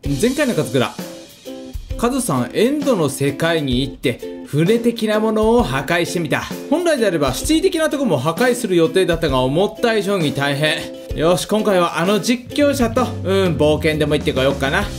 前回のカズクラ、カズさんエンドの世界に行って船的なものを破壊してみた。本来であればシティ的なとこも破壊する予定だったが思った以上に大変。よし、今回はあの実況者と冒険でも行ってこようかな。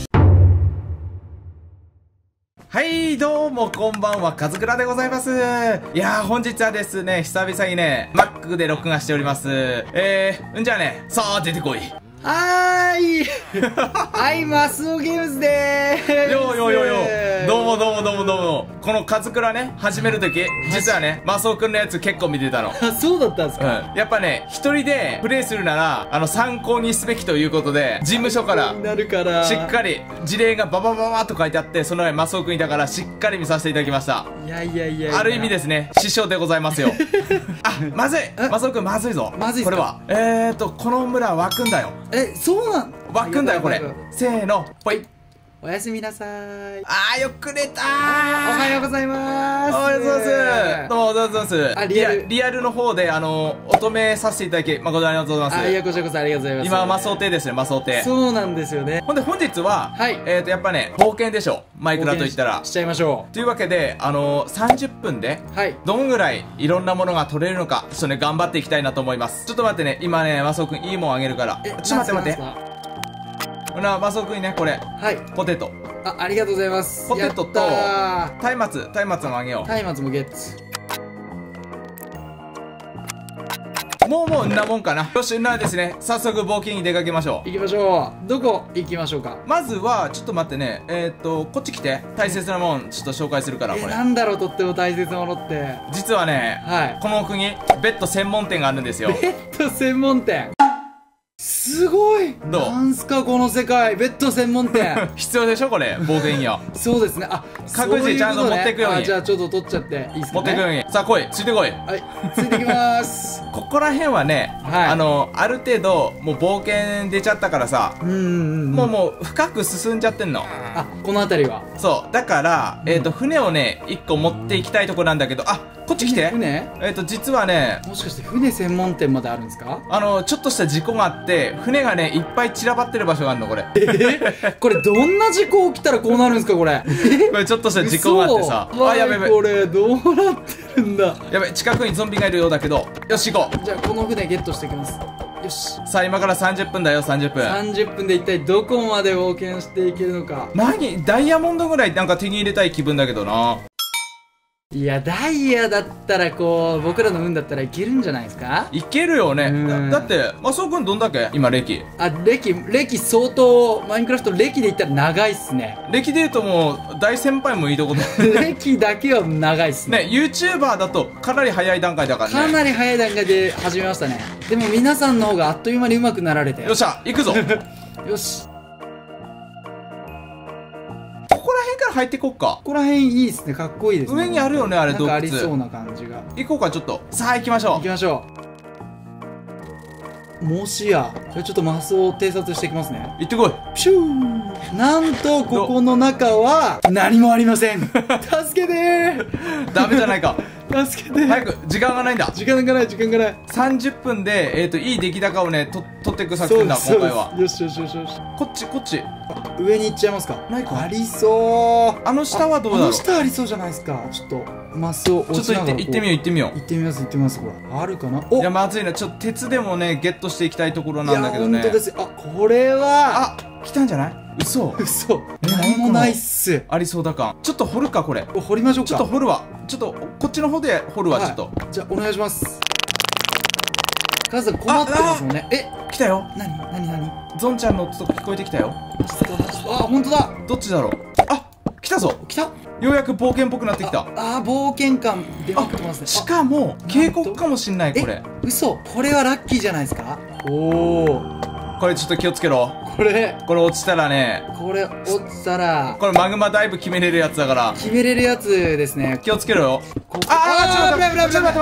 はい、どうもこんばんは、カズクラでございます。いやー、本日はですね、久々にね、Mac で録画しております。じゃあね、さあ出てこい。 はーいはい、マスオゲームズでーす。 よどうも。このカズクラね、始めるとき、実はね、マスオくんのやつ結構見てたの。 あ、そうだったんですか。 やっぱね、一人でプレイするなら、参考にすべきということで、事務所からなるからしっかり事例がババババーっと書いてあって、その上マスオくんいたからしっかり見させていただきました。 いやある意味ですね、師匠でございますよ。あ、まずい、マスオくんまずいぞ。 まずいっすか。 これはこの村湧くんだよ。 そうなん湧くんだよこれ。せーの、ほい。 おやすみなさーい。 あー、よく寝たー。 おはようございまーす。 おはようございます。どうもどうぞ。 あ、 リアルの方で乙女させていただき誠にありがとうございます。 あ、いや、こちらこそありがとうございます。 今はマスオ亭ですね、マスオ亭。 そうなんですよね。 ほんで本日は、 はい、 やっぱね、冒険でしょ、マイクラといったら。 しちゃいましょう。というわけで、30分で、 はい、 どんぐらいいろんなものが取れるのか、ちょっとね、頑張っていきたいなと思います。ちょっと待ってね、今ね、マスオくんいいもんあげるから。ちょっと待って。マスオくんにね、これ。はい。ポテト。 ありがとうございます。 ポテトと、松明もあげよう。 松明もゲッツ。 もうんなもんかな。よし、ですね、早速冒険に出かけましょう。 行きましょう。どこ行きましょうか。 まずは、ちょっと待ってね、こっち来て、大切なもん、ちょっと紹介するから、これ。 なんだろう、とっても大切なものって。 実はね、はい、この奥に、ベッド専門店があるんですよ。 ベッド専門店。すごい。 どうなんすかこの世界、ベッド専門店。 必要でしょこれ、冒険には。 そうですね。あ、 各自ちゃんと持っていくように。 じゃあちょっと取っちゃっていいですかね。 持っていくように。さあ来い、ついてこい。 はい、ついてきまーす。 ここら辺はね、はい、ある程度もう冒険出ちゃったからさ、もう深く進んじゃってんの。 あ、この辺りは。そう。 だから、船をね、1個持っていきたいとこなんだけど、あ、こっち来て。 船？ 実はね、 もしかして船専門店まであるんですか？ ちょっとした事故があって、船がね、いっぱい散らばってる場所があるの、これ。 これどんな事故起きたらこうなるんですか、これ。 これちょっとした事故があってさ。 あ、やべ。これ、どうなってるんだ。 やべ、近くにゾンビがいるようだけど。よし、行こう。じゃあ、この船ゲットしていきます。よし。 さあ、今から30分だよ、30分。 30分で一体どこまで冒険していけるのか。 ダイヤモンドぐらいなんか手に入れたい気分だけどな。 いや、ダイヤだったら僕らの運だったらいけるんじゃないですか？ いけるよね。だって、マスオくんどんだけ今歴？ あ、歴相当、マインクラフト歴で言ったら長いっすね。 歴で言うともう、大先輩もいいとこだ。 歴だけは長いっすね。 YouTuber だとかなり早い段階だからね。 かなり早い段階で始めましたね。でも皆さんの方があっという間に上手くなられて。 よっしゃ、行くぞ。 よし。 ここら辺から入ってこっか。 ここら辺いいですね。かっこいいですね。 上にあるよね、あれ。 なんかありそうな感じが。 行こうか、ちょっと。さあ、行きましょう。 行きましょう。もしや。じゃあちょっとマスを偵察していきますね。 行ってこい。 ピシュー。なんと、ここの中は、何もありません。助けてー。 ダメじゃないか。 助けてー。 早く、時間がないんだ。 時間がない。 30分で、いい出来高をね、取っていく作戦だ、今回は。 よし。こっち。上に行っちゃいますか。 ないか。 ありそう。 あの下はどうだろう。 あの下ありそうじゃないですか。ちょっと、マスを落ちながら。 行ってみよう。 行ってみます。ほら。あるかな。 いや、まずいな。ちょっと鉄でもね、ゲットしていきたいところなんだけどね。 いや、本当ですよ。あ、これは。 あ、来たんじゃない？嘘。 何もないっす。 ありそうだか。ちょっと掘るか、これ。 掘りましょうか。 ちょっと掘るわ。ちょっと、こっちの方で掘るわ、ちょっと。 じゃあ、お願いします。カズさん困ってますもんね。 来たよ。 何ゾンちゃんの音聞こえてきたよ。 あ、本当だ。 どっちだろう。あ、来たぞ。 来た。 ようやく冒険っぽくなってきた。 冒険感出まくってますね。 しかも、渓谷かもしんない、これ。 嘘。これはラッキーじゃないですか。おお。 これちょっと気をつけろ。 これ落ちたらね。 これ落ちたら。 これマグマダイブ決めれるやつだから。 決めれるやつですね。 気をつけろよ。ちょっと待って。危ない。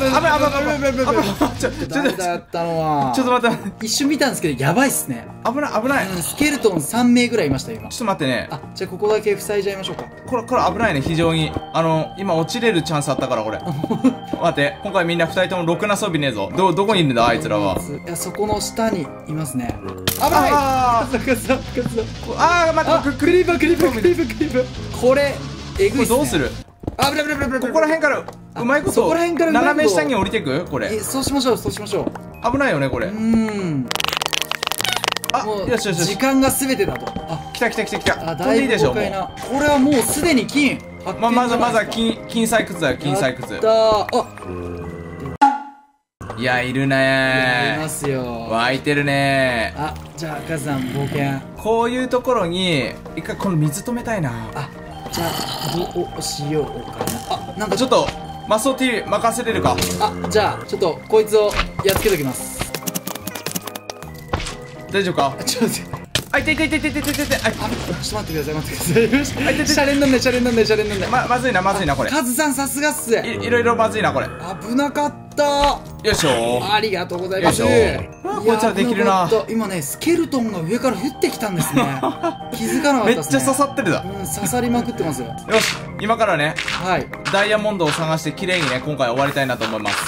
ちょっと待って。 一瞬見たんですけど、やばいっすね。 危ない。 スケルトン3名ぐらいいました、今。 ちょっと待ってね。 あ、じゃあここだけ塞いじゃいましょうか。 これ危ないね、非常に。今落ちれるチャンスあったから、これ。待って、今回みんな2人ともろくな装備ねえぞ。どこにいるんだ、あいつらは。 いや、そこの下にいますね。危ない。 あカズさんあ、待って、 クリーパーこれえぐいっすね。 どうする？ あ、危ない。 ここら辺からうまいことそこら辺から斜め下に降りてくこれ。 そうしましょう。 危ないよねこれ。あ、 もうよし。 時間が全てだと。 来た。飛んでいいでしょもう。 これはもうすでに金。 まずは金採掘だよ、金採掘。いや、いるねいますよ。 湧いてるね。 じゃあカズさん冒険。 こういうところに一回この水止めたいな。 じゃあどうしようかな。なんかちょっとマスオ TV 任せれるか。 じゃあちょっとこいつをやっつけときます。 大丈夫か？ ちょっと待って。 あ、痛い。 ちょっと待ってください。シャレになんない。 まずいなこれ。 カズさんさすがっす。 いろいろまずいなこれ。 危なかった。 よいしょ。 ありがとうございます。 こいつらできるな。 今ね、スケルトンが上から降ってきたんですね。気づかなかったですね。 めっちゃ刺さってるだ。 刺さりまくってますよ。 よし、今からね、 はい。 ダイヤモンドを探して綺麗にね、今回終わりたいなと思います。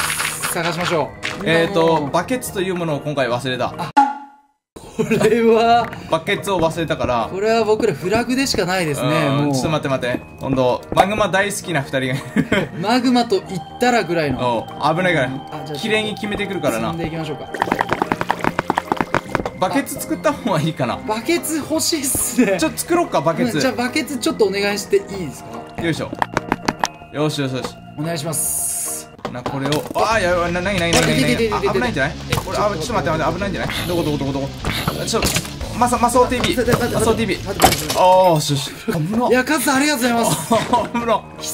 探しましょう。 バケツというものを今回忘れた。 これはバケツを忘れたから。 これは僕らフラグでしかないですね。もうちょっと待って。今度マグマ大好きな2人がマグマと言ったらぐらいの。 危ないから綺麗に決めてくるからな。 進んでいきましょうか。 バケツ作った方がいいかな。 バケツ欲しいっすね。 ちょっと作ろうかバケツ。 じゃあバケツちょっとお願いしていいですか？ よいしょ。よし。 お願いします。 これをやばい。何危ないんじゃない？これちょっと待って危ないんじゃない？どこちょっとマソ TV よし。 いやカズさんありがとうございます。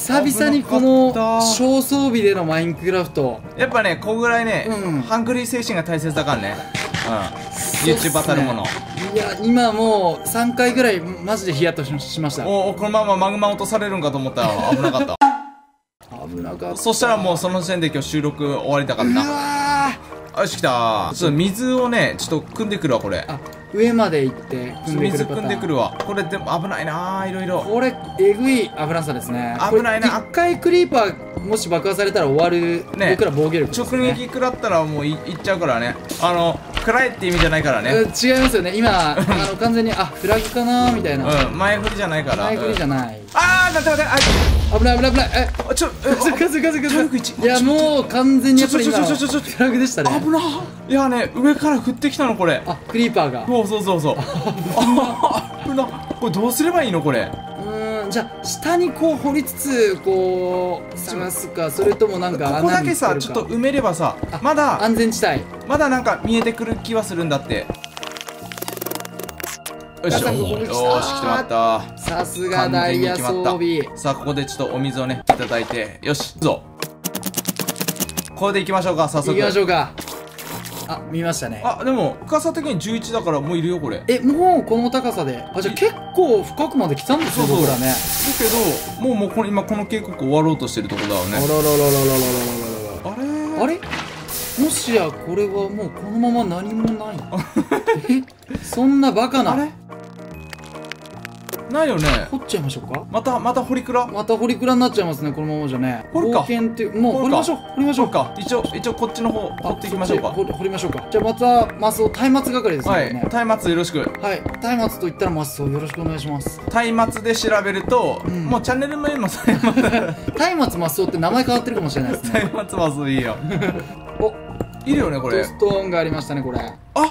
久々にこの小装備でのマインクラフト。 やっぱねこんぐらいねハングリー精神が大切だからね。YouTube 当たるもの。 いや今もう3回ぐらいマジでヒヤッとしました。 このままマグマ落とされるんかと思ったら危なかった。そしたらもうその時点で今日収録終わりだからな。よし来た。ちょっと水をねちょっと汲んでくるわこれ。 上まで行って水汲んでくるわ。これでも危ないな。いろいろこれえぐい危なさですね。 危ないな。 一回クリーパーもし爆破されたら終わるね。僕ら防御力直撃食らったらもういっちゃうからね。食らえって意味じゃないからね。 違いますよね今完全にフラグかなみたいな。 前振りじゃないから。 前振りじゃない。 待って危ないいやもう完全にやっぱり今フラグでしたね。 危な。いやね上から降ってきたのこれ。 クリーパーが。 そう危な。これどうすればいいのこれ。 じゃあ下にこう掘りつつこう探すか、それともなんかここだけさちょっと埋めればさまだ安全地帯まだなんか見えてくる気はするんだって。よし来てまった。 さすがダイヤ装備。 さあここでちょっとお水をねいただいて、よしこれでいきましょうか。早速行きましょうか。見ましたね。 でも深さ的に11だからもういるよこれ。 もうこの高さでじゃあ結構深くまで来たんですよ僕らね。だけどもう今この渓谷終わろうとしてるとこだよね。 あれもしやこれはもうこのまま何もないそんなバカな。 ないよね。 掘っちゃいましょうか。 また掘りくらになっちゃいますねこのままじゃね。 掘るか。 冒険ってもう掘りましょうか。一応こっちの方掘っていきましょうか。 掘りましょうか。じゃあまたマスオ松明係ですね。 松明よろしく。 松明と言ったらマスオよろしくお願いします。 松明で調べるともうチャンネル名も松マスオって名前変わってるかもしれないですね。 松マスオいいよ。いるよねこれ。 ストーンがありましたねこれ。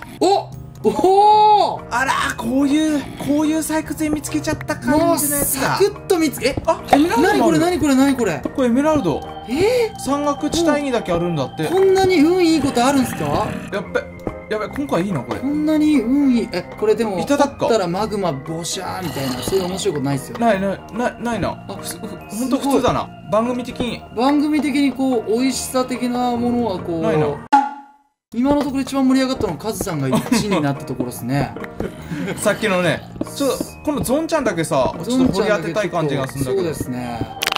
あらこういう採掘で見つけちゃった感じのやつだ。 サクッと見つけ。 エメラルド。 何これ。 これエメラルド。山岳地帯にだけあるんだって。 こんなに運いいことあるんすか。 やべ今回いいなこれ。 こんなに運いい。これでもいただくか。 ったらマグマボシャーみたいなそういう面白いことないっすよ。 ないな。ほんと普通だな。番組的にこう美味しさ的なものはこうないな。今のところ一番盛り上がったのはカズさんが1位になったところですね。 さっきのねこのゾンちゃんだけさちょっと掘り当てたい感じがするんだけど。 そうですね。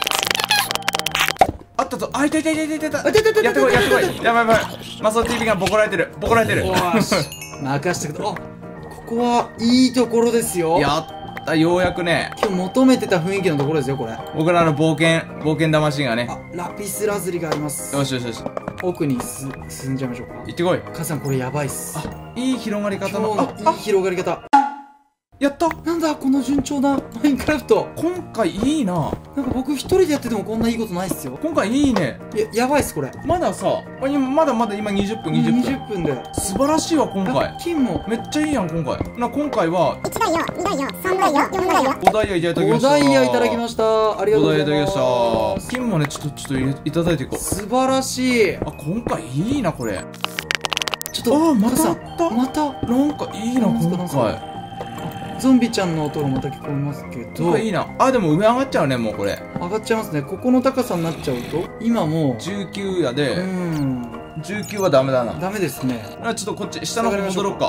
あったぞ。いた。やってこい。やばい。マスオ TV がボコられてる。任してください。ここはいいところですよ。 やっったようやくね。 今日求めてた雰囲気のところですよ、これ。 僕らの冒険魂がね。 あ、ラピスラズリがあります。 よしよしよし。 奥に進んじゃいましょうか。 行ってこい。 カズさん、これやばいっす。 いい広がり方の。 いい広がり方。 やった。 なんだこの順調なマインクラフト。 今回いいな。 なんか僕一人でやっててもこんないいことないっすよ。 今回いいね。 やばいっすこれ。 まださ、まだ今20分 20分で素晴らしいわ今回。 金もめっちゃいいやん今回。今回は 1ダイヤ、2ダイヤ、3ダイヤ、4ダイヤ、 5ダイヤいただきま 5 した。 ダイヤいただきました。ありがとうございます。 5ダイヤいただきました。金もねちょっといただいていこう。 素晴らしい。 今回いいなこれ。 ちょっとまたまたなんかいいな今回。 ゾンビちゃんの音がまた聞こえますけど。 いいな。でも上上がっちゃうねもうこれ。 上がっちゃいますね。ここの高さになっちゃうと今もう 19やで。 19 19はダメだな。 ダメですね。 ちょっとこっち下の方戻ろうか。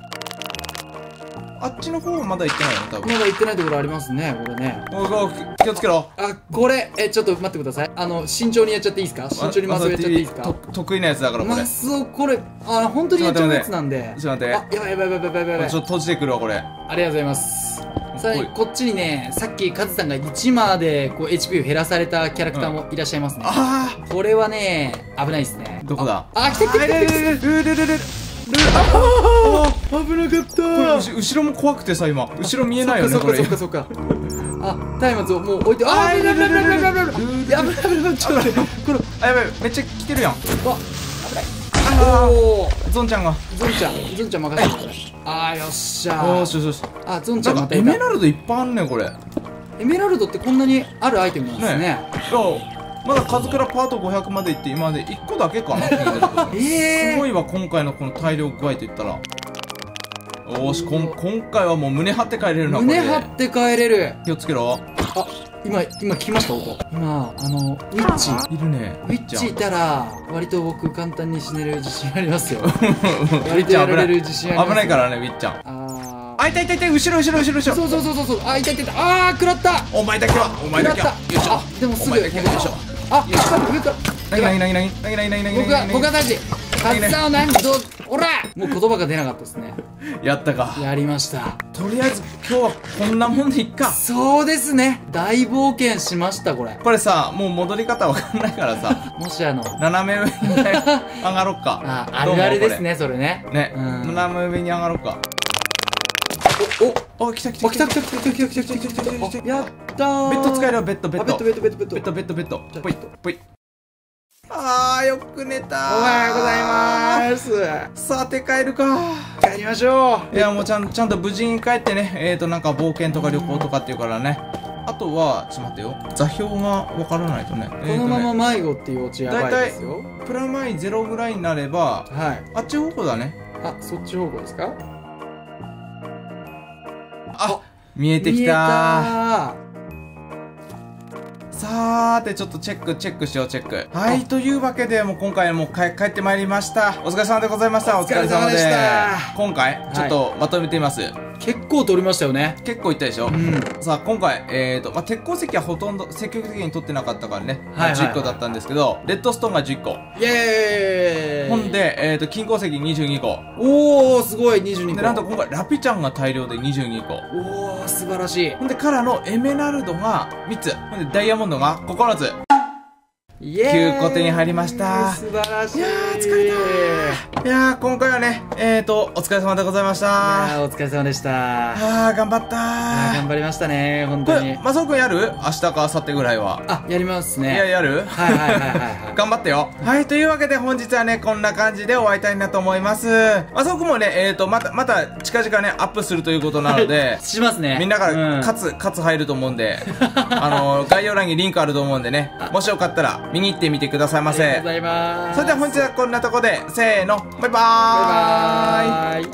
あっちの方はまだ行ってないよね多分。 まだ行ってないところありますね、これね。 気をつけろ。 これちょっと待ってください。慎重にやっちゃっていいですか？慎重にマスをやっちゃっていいですか？ 得意なやつだからこれ。 マスをこれ本当にやっちゃうやつなんで。 ちょっと待って。 やばいやばいやばいやばいやばい。 ちょっと閉じてくるわこれ。 ありがとうございます。さらにこっちにね、さっきカズさんが1までこう HP を減らされたキャラクターもいらっしゃいますね。これはね危ないですね。 どこだ？ 来た危なかった。 後ろも怖くてさ今後ろ見えないよねこれ。 そっか。松明をもう置いて。やばいちょっと待って。これやばいめっちゃ来てるやん。 危ない。 ゾンちゃん任せてください。よっしゃよし。 ゾンちゃんまたエメラルドいっぱいあんねこれ。 エメラルドってこんなにあるアイテムなんですね。 まだ数からパート500までいって今まで1個だけかな。すごいわ今回のこの大量具合といったら。よし今回はもう胸張って帰れるな。 胸張って帰れる。 気をつけろ。 今聞きました音。今ウィッチいるね。 ウィッチいたら割と僕簡単に死ねる自信ありますよ。割とやられる自信あります。 危ないからねウィッちゃん。いた後ろ。 そう。いた。食らった。 お前だけは。よいしょ。 でもすぐ上から僕が大事。カズさんはおらもう言葉が出なかったですね。 やったか。 やりました。 とりあえず今日はこんなもんでいっか。 そうですね。大冒険しましたこれ。 これさもう戻り方わかんないからさもし斜め上に上がろっか。 あるあるですねそれね。 斜め上に上がろうか。来た。 やったー。 ベッド使えるよベッド。 ベッド。 ぽい。よく寝た。 おはようございます。 さて帰るか。 帰りましょう。 いやもうちゃんと無事に帰ってね。なんか冒険とか旅行とかっていうからね。あとはちょっと待ってよ。座標がわからないとね。 このまま迷子っていうオチやばいですよ。 プラマイ0ぐらいになればあっち方向だね。 そっち方向ですか？ 見えてきた。さーてちょっとチェックしよう。というわけでもう今回もう帰ってまいりました。お疲れ様でございました。 お疲れ様でした。 今回ちょっとまとめてみます。 結構取りましたよね。 結構いったでしょ。さあ今回鉄鉱石はほとんど積極的に取ってなかったからね10個だったんですけど、レッドストーンが10個。 イエーイ。 ほんで金鉱石22個。 おおすごい22個でなんと今回ラピちゃんが大量で22個。 おお素晴らしい。 ほんでからのエメラルドが3つ。ほんでダイヤモンドが9つ。9個手に入りました。 素晴らしい。 いやー疲れた。いやー今回はねお疲れ様でございました。 お疲れ様でした。 頑張ったー。 頑張りましたね本当に。 マサオくんやる？明日か明後日ぐらいは。 やりますね。 やる？ はい頑張ってよ。というわけで本日はねこんな感じで終わりたいなと思います。マサオくんもねまた近々ねアップするということなのでしますね。 みんなからカツ入ると思うんで概要欄にリンクあると思うんでね、もしよかったら見に行ってみてくださいませ。 ありがとうございます。 それでは本日はこんなとこでせーのバイバーイ。